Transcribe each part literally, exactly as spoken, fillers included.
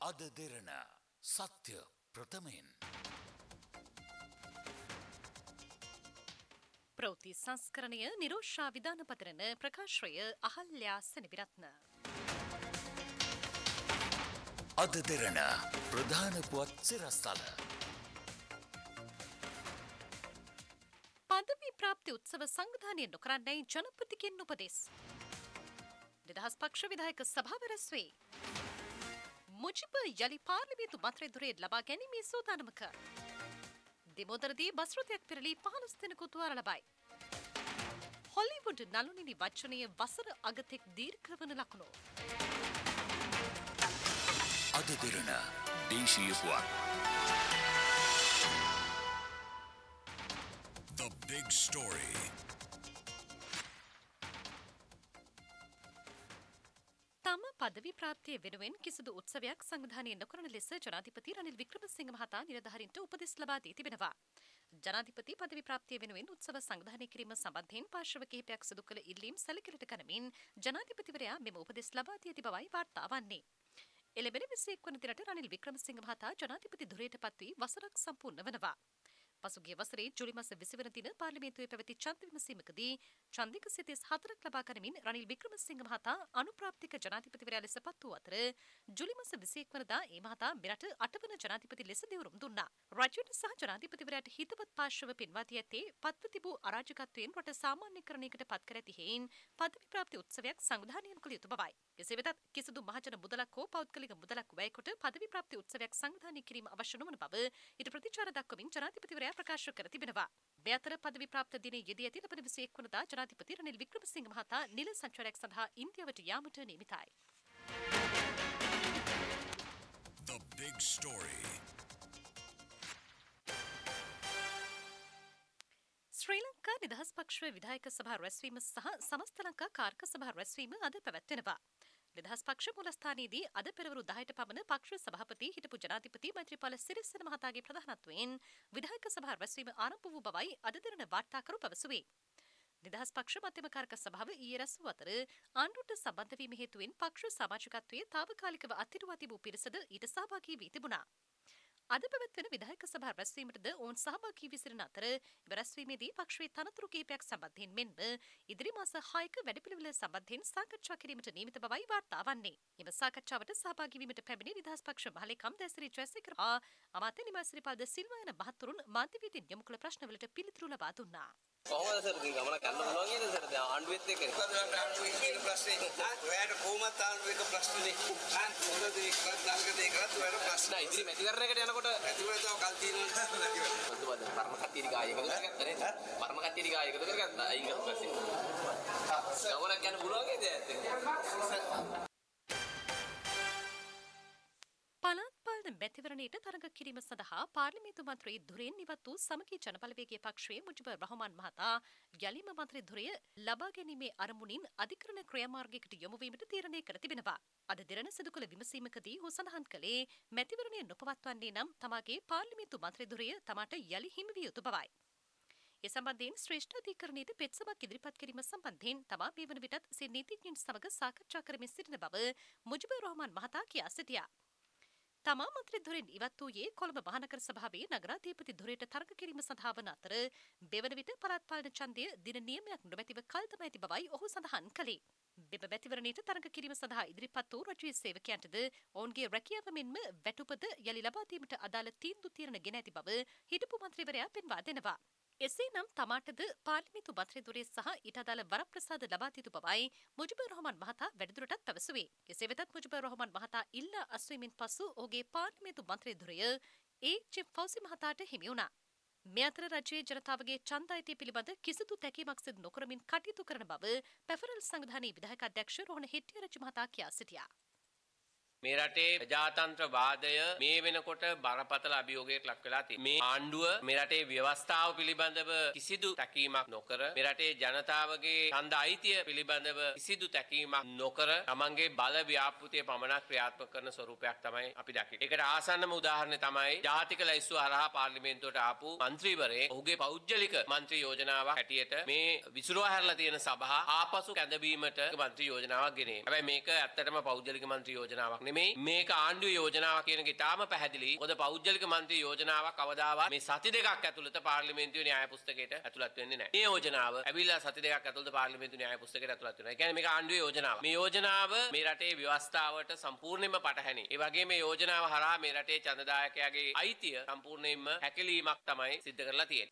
AdaDerana සත්‍ය ප්‍රථමයෙන් ප්‍රවෘත්ති සංස්කරණය නිරෝෂා විධාන පතරන ප්‍රකාශය අහල්‍යා සෙනවිරත්න AdaDerana ප්‍රධාන පුවත් සිරස්තල පදවි ප්‍රාප්ති උත්සව සංවිධානය නොකරන්නයි ජනපතිගෙන් උපදෙස්. නිදහස් පක්ෂ විධායක සභාව රැස් වේ. මුජිබ යලි පාර්ලිමේන්තු මන්ත්‍රී ධුරය ලබා ගැනීමේ සූදානමක. දෙමෝදරදී බස් රථයක් පෙරළී පහළොස් දෙනෙකු තුවාල ලබයි. හොලිවුඩ් නළුනිනි වචනය වසර අගතෙක් දීර්ඝ වන ලකුණු. AdaDerana දේශීය පුවත්. The big story. තම පදවි ප්‍රාප්තිය වෙනුවෙන් කිසිදු උත්සවයක් සංවිධානය නොකරන ලෙස ජනාධිපති රනිල් වික්‍රමසිංහ මහතා නිලධාරීන්ට උපදෙස් ලබා දී තිබෙනවා. ජනාධිපති පදවි ප්‍රාප්තිය වෙනුවෙන් උත්සව සංවිධානය කිරීම සම්බන්ධයෙන් පාර්ශ්ව කිහිපයක් සිදු කළ ඉල්ලීම් සැලකිලිට ගනිමින් ජනාධිපතිවරයා මෙම උපදෙස් ලබා දී ඇති බවයි වාර්තා වන්නේ. එළඹෙන විසිඑක වන දිනට රනිල් වික්‍රමසිංහ මහතා ජනාධිපති ධුරයට පත් වී වසරක් සම්පූර්ණ වනවා. පසුගිය වසරේ ජුලි මාස විසි වන දින පාර්ලිමේන්තුවේ පැවති ඡන්ද විමසීමකදී ඡන්දික සිතිස් හතරක් ලබා ගනිමින් රනිල් වික්‍රමසිංහ මහතා අනුප්‍රාප්තික ජනාධිපතිවරයා ලෙස පත් වූ අතර ජුලි මාස විසිඑක වනදා ඒ මහතා මෙරට අට වන ජනාධිපති ලෙස දෙවරුම් දුන්නා. රජයට සහ ජනාධිපතිවරයාට හිතවත් පාර්ශව පෙන්වා දී ඇත්තේ පත්ව තිබූ අරාජකත්වයෙන් රට සාමාන්‍යකරණයකට පත් කර ඇති හේයින් පදවි ප්‍රාප්ති උත්සවයක් සංවිධානය කළ යුතු බවයි. කෙසේ වෙතත් කිසිදු මහජන මුදලක් හෝ පෞද්ගලික මුදලක් වැය කොට පදවි ප්‍රාප්ති උත්සවයක් සංවිධානය කිරීම අවශ්‍ය නොවන බව ඊට ප්‍රතිචාර දක්වමින් ජනාධිපතිවරයා ප්‍රකාශ කර තිබෙනවා. මේ අතර පදවි ප්‍රාප්ත දිනයේ යෙදී ඇති ලබන විසිඑක වනදා ජනාධිපති රනිල් වික්‍රමසිංහ මහතා නිල සංචාරයක් සඳහා ඉන්දියාවට යාමට නියමිතයි. The big story. ශ්‍රී ලංකා නිදහස් පක්ෂ විධායක සභා රැස්වීම සහ සමස්ත ලංකා කාර්ක සභා රැස්වීම අද පැවැත්වෙනවා. නිදහස් පක්ෂ මුලස්ථානයේදී අද පෙරවරු දහයට පමණ පක්ෂ සභාපති හිටපු ජනාධිපති මෛත්‍රීපාල සිරිසේන මහතාගේ ප්‍රධානත්වයෙන් විධායක සභා රැස්වීම ආරම්භ වූ බවයි AdaDerana වාර්තාකරු පැවසුවේ. නිදහස් පක්ෂ මධ්‍යම කාර්ක සභාව ඊයේ රැස් වූ අතර ආණ්ඩුවට සම්බන්ධ වීම හේතුවෙන් පක්ෂ සමාජිකත්වයේ తాවකාලිකව අත්හිටුවා තිබූ පිරිසද ඊට සහභාගී වී තිබුණා. අද පැවැත්වෙන විධායක සභා රැස්වීමටද ඔවුන් සහභාගී වී සිටින අතර එම රැස්වීමේදී පක්ෂයේ තනතුරු කිහිපයක් සම්බන්ධයෙන් මෙන්ම ඉදිරි මාස හයක වැඩපිළිවෙළ සම්බන්ධයෙන් සාකච්ඡා කිරීමට නියමිත බවයි වාර්තා වන්නේ. එම සාකච්ඡාවට සහභාගී වීමට පැමිණි නිදහස් පක්ෂ මහලේකම් දැසිරි ජයසේකර හා අමාත්‍ය නිමාසිරිපාද සිල්වා යන මහතුරුන් මාධ්‍යවේදීන් යොමු කළ ප්‍රශ්නවලට පිළිතුරු ලබා දුන්නා. කොහොමද සර් ඉතින් ගමන කරන්න පුළුවන් නේද සර් දැන් ආණ්ඩුවෙත් එක්ක මොකද ආණ්ඩුවේ කියන ප්‍රශ්නේ ඔයාලට කොහොමද ආණ්ඩුවේක ප්‍රශ්නේ ආ මොකද ඒකත් ළඟට ඒකත් ඔයාලට ප්‍රශ්න නෑ ඉතින් මැතිවරණයකට යනකොට මැතිවරණ තව කල් තියෙනවා මොකද පරම කට්ටිය ටික ආයෙ එකතු කරගත්තා නේද පරම කට්ටිය ටික ආයෙ එකතු කරගත්තා අයින් කරපස්සේ ගමනක් යන්න පුළුවන් නේද ඇත්තට පළාත් පාලන මැතිවරණයට තරඟ කිරීම සඳහා පාර්ලිමේන්තු මන්ත්‍රී ධුරයෙන් ඉවත් වූ සමගී ජනබලවේගයේ පක්ෂයේ මුජිබ රහමාන් මහතා යලිම මන්ත්‍රී ධුරය ලබා ගැනීමේ අරමුණින් අධිකරණ ක්‍රියාමාර්ගයකට යොමු වීමට තීරණය කර තිබෙනවා. AdaDerana සිදු කළ විමසීමකදී ඔහු සඳහන් කළේ මැතිවරණය නොපවත්වන්නේ නම් තමාගේ පාර්ලිමේන්තු මන්ත්‍රී ධුරය තමාට යලි හිමි විය යුතු බවයි. ඒ සම්බන්ධයෙන් ශ්‍රේෂ්ඨ අධිකරණයට පෙත්සමක් ඉදිරිපත් කිරීම සම්බන්ධයෙන් තමා මේ වන විටත් සිය නීතිඥයින් සමග සාකච්ඡා කරමින් සිටින බව මුජිබ රහමාන් මහතා කියා සිටියා. තමා මන්ත්‍රී ධුරයෙන් ඉවත් වූයේ කොළඹ මහනගර සභාවේ නගරාධිපති ධුරයට තරඟ කිරීම සඳහා වන අතර බෙවන විට පළාත් පාලන ඡන්දය දින නියමයක් නොමැතිව කල් තබා ඇති බවයි ඔහු සඳහන් කළේ. බෙබ මැතිවරණයට තරඟ කිරීම සඳහා ඉදිරිපත් වූ රජයේ සේවකයන්ටද ඔවුන්ගේ රැකියාව මෙන්ම වැටුපද යලි ලබා දීමට අදාළ තීන්දුව తీරන ගෙන ඇති බව හිටපු මන්ත්‍රීවරයා පෙන්වා දෙනවා. එසේනම් තමාටද පාර්ලිමේන්තු මන්ත්‍රී ධුරය සහ ඊට අදාළ වරප්‍රසාද ලබා දී තිබු බවයි මුජිබ රහමාන් මහතා වැඩිදුරටත් පැවසුවේ. කෙසේ වෙතත් මුජිබ රහමාන් මහතා ඉල්ලා අස්වීමෙන් පසු ඔහුගේ පාර්ලිමේන්තු මන්ත්‍රී ධුරය ඒ චිප් ෆෞසි මහතාට හිමි වුණා. මේ අතර රජයේ ජනතාවගේ ඡන්ද අයිතිය පිළිබඳ කිසිදු තැකීමක් සිදු නොකරමින් කටයුතු කරන බව පැෆරල් සංවිධානයේ විධායක අධ්‍යක්ෂ රෝහණ හෙට්ටිආරච්චි මහතා කියා සිටියා. මේ රටේ ප්‍රජාතන්ත්‍රවාදය මේ වෙනකොට බරපතල අභියෝගයකට ලක් වෙලා තියෙනවා. මේ ආණ්ඩුව මේ රටේ ව්‍යවස්ථාව පිළිබඳව කිසිදු තැකීමක් නොකර මේ රටේ ජනතාවගේ ඡන්ද අයිතිය පිළිබඳව කිසිදු තැකීමක් නොකර තමන්ගේ බල ව්‍යාපෘතිය පමණක් ක්‍රියාත්මක කරන ස්වරූපයක් තමයි අපි දකින්නේ. ඒකට ආසන්නම උදාහරණය තමයි ජාතික ලැයිස්තුව හරහා පාර්ලිමේන්තුවට ආපු මන්ත්‍රීවරයෙක් ඔහුගේ පෞද්ගලික මන්ත්‍රී යෝජනාවක් හැටියට මේ විසිරුවා හැරලා තියෙන සභා ආපසු කැඳවීමට මන්ත්‍රී යෝජනාවක් ගෙනේ. හැබැයි මේක ඇත්තටම පෞද්ගලික මන්ත්‍රී යෝජනාවක් නෙමෙයි. මේක ආණ්ඩුවේ යෝජනාවක් කියන එක ඉතාම පැහැදිලි. මොකද පෞද්ගලික මන්ත්‍රී යෝජනාවක් කවදාවත් මේ සති දෙකක් ඇතුළත පාර්ලිමේන්තුවේ න්‍යාය පුස්තකයට ඇතුළත් වෙන්නේ නැහැ. මේ යෝජනාව ඇවිල්ලා සති දෙකක් ඇතුළත පාර්ලිමේන්තු න්‍යාය පුස්තකයට ඇතුළත් වෙනවා. ඒ කියන්නේ මේක ආණ්ඩුවේ යෝජනාවක්. මේ යෝජනාව මේ රටේ ව්‍යවස්ථාවට සම්පූර්ණයෙන්ම පටහැනි. ඒ වගේම මේ යෝජනාව හරහා මේ රටේ ඡන්දදායකයාගේ අයිතිය සම්පූර්ණයෙන්ම හැකලීමක් තමයි සිද්ධ කරලා තියෙන්නේ.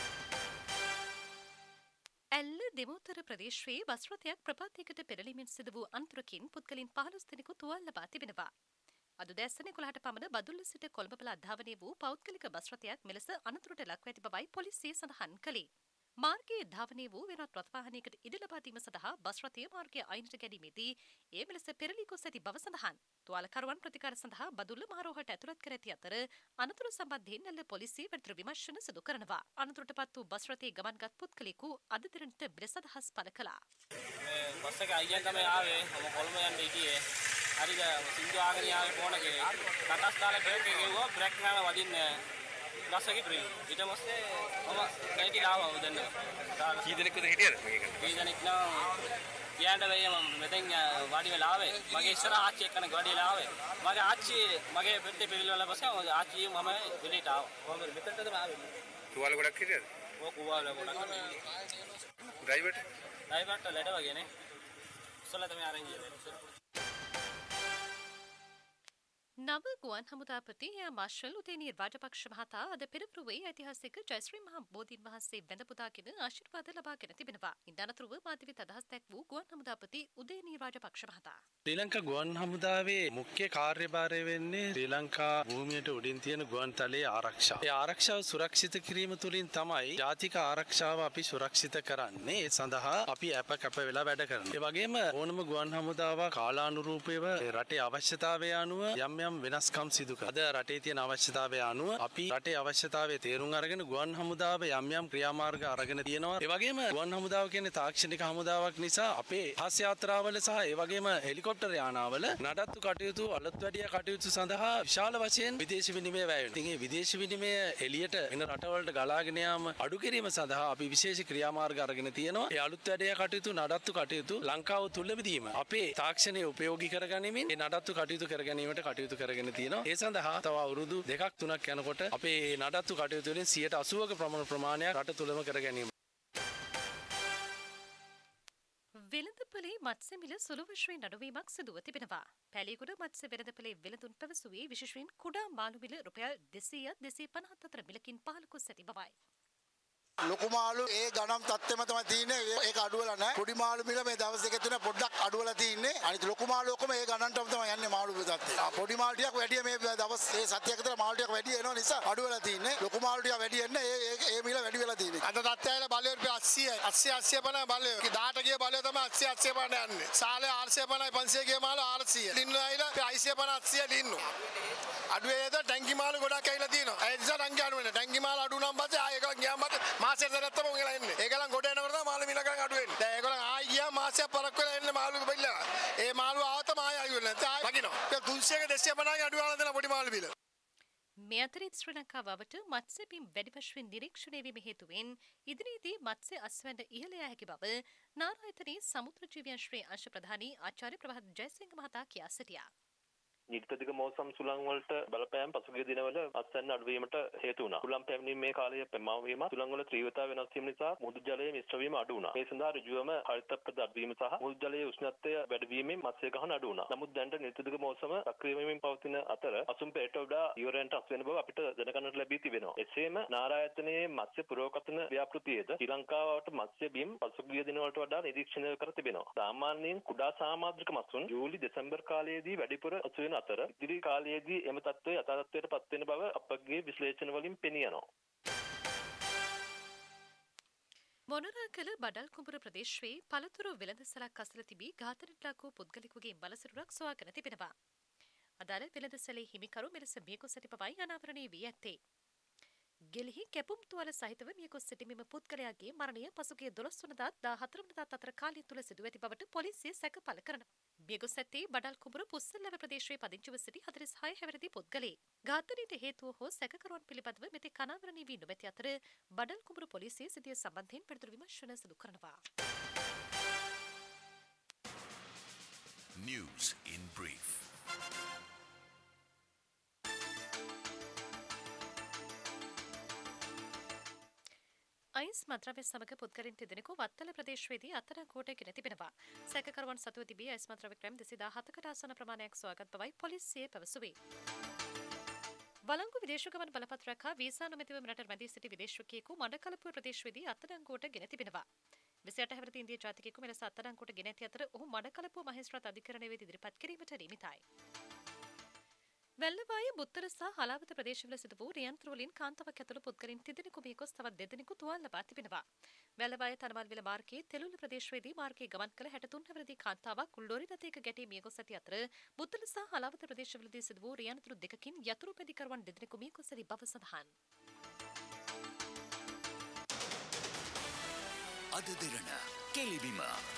ඇල්ල දෙමෝතර ප්‍රදේශයේ බස් රථයක් ප්‍රපාතයකට පෙරළීමෙන් සිදු වූ අනතුරකින් පුද්ගලයන් පහළොස් දෙනෙකු තුවාල ලබා තිබෙනවා. අද උදෑසන එකොළහට පමණ බදුල්ල සිට කොළඹ අධාවනය වූ පෞද්ගලික බස් රථයක් මෙලෙස අනතුරට ලක්ව ඇති බවයි පොලිසිය සඳහන් කළේ. මාර්ගයේ ධාවනය වූ වෙනත් රථ වාහනයකට ඉඩ ලබා දීම සඳහා බස් රථය මාර්ගයේ අයිනට ගැනීමේදී ඒ මෙලෙස පෙරළී ගොස් ඇති බව සඳහන්. තුවාලකරුවන් ප්‍රතිකාර සඳහා බදුල්ල මහරෝහලට ඇතුළත් කර ඇති අතර අනතුර සම්බන්ධයෙන් ඇල්ල පොලිසිය වැඩිදුර විමර්ශන සිදු කරනවා. අනතුරටපත් වූ බස් රථයේ ගමන්ගත් පුද්ගලයෙකු අද දිනට මෙලෙස අදහස් පළ කළා. මේ බස් එක අයියෙන් තමයි ආවේ. මම කොළඹ යන්න හිටියේ. හරිද සින්දු ආගෙන යාවේ ෆෝනකේ කටස් කාලේ බ්‍රේක් එක ගෙවුවා බ්‍රේක් නෑ වදින්නේ බස් එකේ බ්‍රේක් ඊට පස්සේ මම ගයිටි ආවා උදෙන්න කී දෙනෙක්ද හිටියද මේක කී දෙනෙක් නම් කියන්න බැහැ මම මෙතෙන් වාඩි වෙලා ආවේ මගේ ඉස්සර ආච්චි එක්කන වාඩි වෙලා ආවේ මගේ ආච්චි මගේ පෙත්තේ පිළිවෙල පස්සේ ආච්චි මම එළියට ආවා මම මෙතනට තමයි ආවේ තුවාල ගොඩක් හිටියද ඔව් තුවාල ගොඩක් ඩ්‍රයිවර්ට ඩ්‍රයිවර්ට ලැඩ වගේනේ ඉස්සලා තමයි අරන් ගියේ නව ගුවන් හමුදාපති එයා මාර්ෂල් උදේනීර් රාජපක්ෂ මහතා අද පෙරවරුවේ ඓතිහාසික ජයශ්‍රී මහ බෝධීන් වහන්සේ වැඳ පුදාගෙන ආශිර්වාද ලබාගෙන තිබෙනවා. ඉන් අනතුරුව මාධ්‍යවිත අදහස් දැක් වූ ගුවන් හමුදාපති උදේනීර් රාජපක්ෂ මහතා. ශ්‍රී ලංකා ගුවන් හමුදාවේ මුඛ්‍ය කාර්යභාරය වෙන්නේ ශ්‍රී ලංකා භූමියට උඩින් තියෙන ගුවන් තලයේ ආරක්ෂාව. ඒ ආරක්ෂාව සුරක්ෂිත කිරීම තුළින් තමයි ජාතික ආරක්ෂාව අපි සුරක්ෂිත කරන්නේ. ඒ සඳහා අපි අප කැප වෙලා වැඩ කරනවා. ඒ වගේම ඕනම ගුවන් හමුදාවක් කාලානුරූපීව රටේ අවශ්‍යතාවය අනුව යම් යම් වෙනස්කම් සිදු කරනවා. අද රටේ තියෙන අවශ්‍යතාවය අනුව අපි රටේ අවශ්‍යතාවය තේරුම් අරගෙන ගුවන් හමුදාව යම් යම් ක්‍රියාමාර්ග අරගෙන තියෙනවා. ඒ වගේම ගුවන් හමුදාව කියන්නේ තාක්ෂණික හමුදාවක් නිසා අපේ හස් යාත්‍රාවල සහ ඒ වගේම හෙලිකොප්ටර් යානාවල නඩත්තු කටයුතු අලුත් වැඩියා කටයුතු සඳහා විශාල වශයෙන් විදේශ විනිමය වැය වෙනවා. ඉතින් මේ විදේශ විනිමය එළියට වෙන රටවලට ගලාගෙන යාම අඩු කිරීම සඳහා අපි විශේෂ ක්‍රියාමාර්ග අරගෙන තියෙනවා. ඒ අලුත් වැඩියා කටයුතු නඩත්තු කටයුතු ලංකාව තුලදීම අපේ තාක්ෂණය උපයෝගී කරගනිමින් ඒ නඩත්තු කටයුතු කර ගැනීමට කටයුතු කරගෙන තියෙනවා. ඒ සඳහා තව අවුරුදු දෙකක් තුනක් යනකොට අපේ නඩත්තු කටයුතු වලින් සියයට අසූවක ප්‍රමාණ ප්‍රමාණයක් රට තුලම කර ගැනීම. වෙළඳපොලේ මත්ස්‍ය මිල සුළු වශයෙන් අඩුවීමක් සිදුව තිබෙනවා. පැලියගොඩ මත්ස්‍ය වෙළඳපොලේ වෙළඳුන් පැවසුවේ විශේෂයෙන් කුඩා මාළු මිල රුපියල් දෙසීය දෙසිය පනහත් අතර මිලකින් පහළ කුස් ඇති බවයි. ලොකු මාළු ඒ ගණන් තත්ත්වෙම තමයි තියෙන්නේ. ඒක අඩුවලා නැහැ. පොඩි මාළු මිල මේ දවස් දෙක තුන පොඩ්ඩක් අඩුවලා තියෙන්නේ. අනිත් ලොකු මාළු ඔක්කොම ඒ ගණන්ටම තමයි යන්නේ මාළු තත්ත්වය. පොඩි මාළු ටිකක් වැඩි මේ දවස් මේ සතියක් විතර මාළු ටිකක් වැඩි වෙනවා නිසා අඩුවලා තියෙන්නේ. ලොකු මාළු ටික වැඩි වෙන්නේ ඒ ඒ මිල වැඩි වෙලා තියෙන්නේ. අද තත්ත්වයල බලය රුපියල් අස්සීය අස්සී අස්සී පන බලය. දාට ගිය බලය තමයි අස්සී අස්සී පන යන්නේ. සාලේ ආරසිය පනයි පන්සිය ගිය මාළු ආරසිය. ලින්නු ඇවිල්ලා අයිසිය පන අස්සීය ලින්නු. අඩුවේ නේද ටැංකි මාළු ගොඩක් ඇවිල්ලා තියෙනවා. ඒ නිසා ටැංකි අඩු වෙනවා. ටැංකි මාළු අඩු නම් පස්සේ ආයෙ එකක් ගියාම පස්සේ මාසෙට දැනත්තම උගලා එන්නේ. ඒගොල්ලන් ගොඩ එනකොට තමයි මාළු මිල ගන්න අඩු වෙන්නේ. දැන් ඒගොල්ලන් ආයෙ ගියා මාසයක් පරක් වෙලා එන්නේ මාළු බෙල්ලලා. ඒ මාළු ආවතම ආයෙ අඩු වෙලා නැත්නම් ආයෙ වගිනවා. තුන්සියක දෙසිය පනහකින් අඩු වෙලා දෙන පොඩි මාළු මිල. මේ අතරින් ශ්‍රී ලංකාවට මත්ස්‍ය බිම් වැඩි වශයෙන් නිරීක්ෂණය වීම හේතුවෙන් ඉදිරියේදී මත්ස්‍ය අස්වැන්න ඉහළ යා හැකි බව නාරායතනයේ සමුද්‍ර ජීවයන් ශ්‍රී අංශ ප්‍රධානී ආචාර්ය ප්‍රභාත් ජයසිංහ මහතා කියා සිටියා. නිර්තදික මෝසම් සුළං වලට බලපෑම් පසුගිය දිනවල අස්වැන්න අඩුවීමට හේතු වුණා. සුළං පැමිණීමේ කාලය ප්‍රමාණ වීම, සුළං වල ත්‍රිවතාව වෙනස් වීම නිසා මුහුදු ජලයේ මිශ්‍ර වීම අඩු වුණා. මේ සඳහා ඍජුවම හරිතප්‍රද අඩුවීම සහ මුහුදු ජලයේ උෂ්ණත්වය වැඩි වීමෙන් මත්ස්‍ය ගහන අඩු වුණා. නමුත් දැනට නිර්තදික මෝසම සක්‍රිය වෙමින් පවතින අතර අසුම් පෙරට වඩා ඉවරයන්ට අස් වෙන බව අපිට දැනගන්නට ලැබී තිබෙනවා. එසේම නාරායතනයේ මත්ස්‍ය පුරවකතන ව්‍යාපෘතියේද ශ්‍රී ලංකාවට මත්ස්‍ය බිම් පසුගිය දිනවලට වඩා නිරීක්ෂණය කර තිබෙනවා. සාමාන්‍යයෙන් කුඩා සාමාද්‍රික මත්ස්‍යුන් ජූලි දෙසැම්බර් කාලයේදී වැඩිපුර අසු වෙන අතර ඉදිරි කාලයේදී එම තත්ත්වය යථා තත්ත්වයට පත් වෙන බව අපගේ විශ්ලේෂණ වලින් පෙනී යනවා. මොනරාගල බඩල් කුඹුර ප්‍රදේශයේ පළතුරු වෙළඳසැලක් අසල තිබී ඝාතනයට ලක් වූ පුද්ගලෙකුගේ මලසිරුරක් සොයාගෙන තිබෙනවා. අදාළ වෙළඳසැලේ හිමිකරු මෙලෙස මියගොස් ඇති බවයි අනාවරණය වී ඇත්තේ. ගෙලිහි කැපුම් තුවාල සහිතව මියගොස් සිටි මෙම පුද්ගලයාගේ මරණය පසුගිය දොළොස් වනදා දාහතර වනදා අතර කාලය තුල සිදු ඇති බවට පොලිසිය සැක පළ කරනවා. මියගොස් ඇත්තේ බඩල් කුඹුර පුස්සල්ලව ප්‍රදේශයේ පදිංචිව සිටි හතළිස් හය හැවිරිදි පුද්ගලයෙක්. ඝාතනයට හේතුව හෝ සැකකරුවන් පිළිබඳව මෙතෙක් අනාවරණය වී නොමැති අතර බඩල් කුඹුර පොලිසිය සිටිය සම්බන්ධයෙන් පිළිතුරු විමර්ශන සිදු කරනවා. News in brief. අයිස් මත්ද්‍රව්‍ය සමග පුද්ගලයන් තිදෙනෙකු වත්තල ප්‍රදේශයේදී අත්අඩංගුවට ගෙන තිබෙනවා. සැකකරුවන් සතුව තිබී අයිස් මත්ද්‍රව්‍ය ග්‍රෑම් දෙසිය දාහතකට ආසන්න ප්‍රමාණයක් සොයාගත් බවයි පොලිසිය පැවසුවේ. වළංගු විදේශ ගමන් බලපත්‍රයක් හා වීසා නොමැතිව මෙරට මැදී සිටි විදේශිකයෙකු මඩකලපුව ප්‍රදේශයේදී අත්අඩංගුවට ගෙන තිබෙනවා. විසිඅට හැවිරිදි ඉන්දිය ජාතිකයෙකු මෙලෙස අත්අඩංගුවට ගෙන ඇති අතර ඔහු මඩකලපුව මහේස්ත්‍රාත් අධිකරණය වෙත ඉදිරිපත් කිරීමට නියමිතයි. වැල්ලවාය බුත්තර සහ හලාවත ප්‍රදේශවල සිදු වූ රියන්ත්‍ර වලින් කාන්තාවක් ඇතුළු පුද්ගලයන් තිදෙනෙකු මිය ගොස් තවත් දෙදෙනෙකු තුවාල ලබා තිබෙනවා. වැල්ලවාය තනමල්විල මාර්ගයේ තෙලුල්ල ප්‍රදේශයේදී මාර්ගයේ ගමන් කළ හැට තුන් හැවිරිදි කාන්තාවක් ලොරි රථයක ගැටී මිය ගොස් ඇති අතර බුත්තර සහ හලාවත ප්‍රදේශවලදී සිදු වූ රියන්ත්‍ර දෙකකින් යතුරු පැදිකරුවන් දෙදෙනෙකු මිය ගොස් ඇති බව සඳහන්. අද දෙරණ කෙලිබිම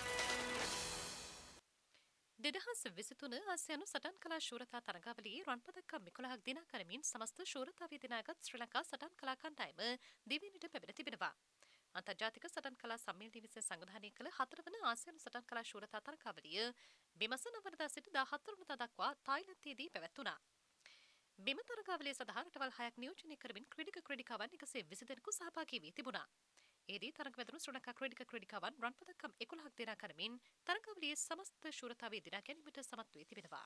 දෙදහස් විසිතුන ආසියානු සටන් කලා ශූරතා තරගාවලියේ රන් පදක්කම් එකොළහක් දිනා ගනිමින් සමස්ත ශූරතාවේ දිනාගත් ශ්‍රී ලංකා සටන් කලා කණ්ඩායම දිවයිනට පැමිණ තිබෙනවා. අන්තර්ජාතික සටන් කලා සම්මේලනය විසින් සංවිධානය කළ හතරවන ආසියානු සටන් කලා ශූරතා තරගාවලිය බිමස නවවරදා සිට දාහතර වනදා දක්වා තායිලන්තයේදී පැවැත්වුණා. බිම තරගාවලිය සඳහා රටවල් හයක් නියෝජනය කරමින් ක්‍රීඩක ක්‍රීඩිකාවන් එකසිය විසි දෙනෙකු සහභාගී වී තිබුණා. එෙහිදී තරඟ වැදුණු ශ්‍රී ලංකා ක්‍රීඩක ක්‍රීඩිකාවන් රන් පදක්කම් එකොළහක් දිනා ගනිමින් තරගාවලියේ සමස්ත ශූරතාවේ දිනා ගැනීමට සමත් වී තිබෙනවා.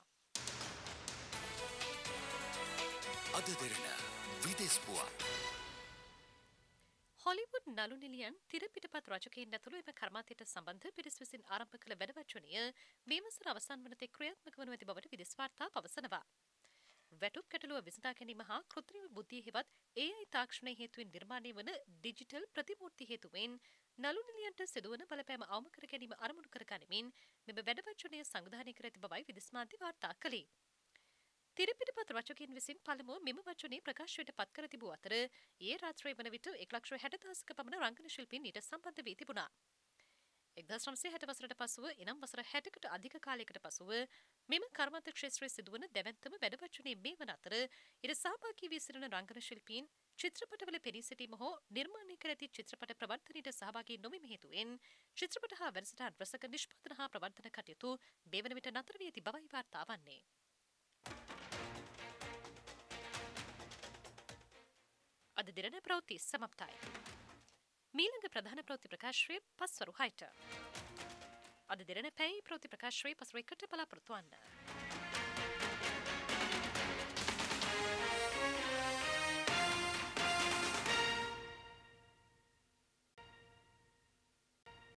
අද දෙරණ විදේශ පුවත් හොලිවුඩ් නළු නිලියන් තිර පිටපත් රචකයින් ඇතුළු එම කර්මාන්තයට සම්බන්ධ පිරිස් විසින් ආරම්භ කළ වැඩවචනය මේ වසර අවසන් වන තෙක් ක්‍රියාත්මක වනු ඇති බවට විදේශ වාර්තා පවසනවා. වැටුප් ගැටලුව විසඳා ගැනීම හා කෘත්‍රිම බුද්ධිය හෙවත් ඒ අයි තාක්ෂණය හේතුවෙන් නිර්මාණය වන ඩිජිටල් ප්‍රතිමූර්ති හේතුවෙන් නළු නිලියන්ට සිදුවන බලපෑම අවම කර ගැනීම අරමුණු කර ගනිමින් මෙම වැඩවචනය සංවිධානය කර ඇති බවයි විදේශ මාධ්‍ය වාර්තා කළේ. තිරපිටපත් රචකයින් විසින් පළමුව මෙම වචනය ප්‍රකාශයට පත් කර තිබූ අතර ඊයේ රාත්‍රියේ වන විට එක ලක්ෂ හැට දහසක පමණ රංගන ශිල්පීන් ඊට සම්බන්ධ වී තිබුණා. එක්දහස් නවසිය හැට වසරට පසුව එනම් වසර හැටකට අධික කාලයකට පසුව මෙම කර්මාන්ත ක්ෂේත්‍රයේ සිදුවන දැවැන්තම වැඩවචනය මේ වන අතර ඉර සහභාගී වී සිටින රංගන ශිල්පීන් චිත්‍රපටවල පෙනී සිටීම හෝ නිර්මාණය කර ඇති චිත්‍රපට ප්‍රවර්ධනයට සහභාගී නොවීම හේතුවෙන් චිත්‍රපට හා වැඩසටහන් රසක නිෂ්පාදන හා ප්‍රවර්ධන කටයුතු මේ වන විට නතර වී ඇති බවයි වාර්තා වන්නේ. අද දින ප්‍රවෘත්ති සමප්තයි. මීළඟ ප්‍රධාන ප්‍රවෘත්ති ප්‍රකාශය පස්වරු හයට. අද දින පැයි ප්‍රවෘත්ති ප්‍රකාශය පස්වරු එකට බලාපොරොත්තු වන්න.